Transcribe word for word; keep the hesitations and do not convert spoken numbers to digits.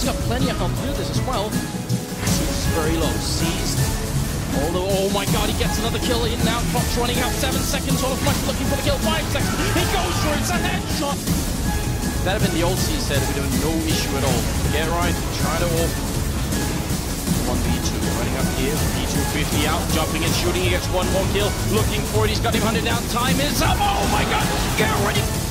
He's got plenty of health to do this as well. He's very low. Seized. Although, oh my god, he gets another kill in now. Clock's running out. Seven seconds. All of Mike looking for the kill. Five seconds. He goes for it. It's a headshot. That'd have been the old C said it would have been no issue at all. Get right. Try to off. one v two. Running up here. P two fifty out. Jumping and shooting. He gets one more kill. Looking for it. He's got him hunted down. Time is up. Oh my god. Get ready.